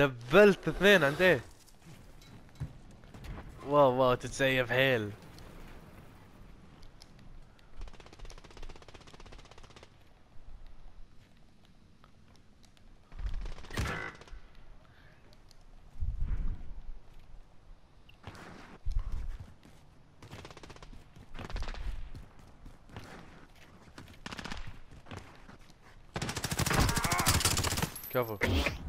دبلت اثنين عند ايه. واو واو تتسيف هيل. كفو.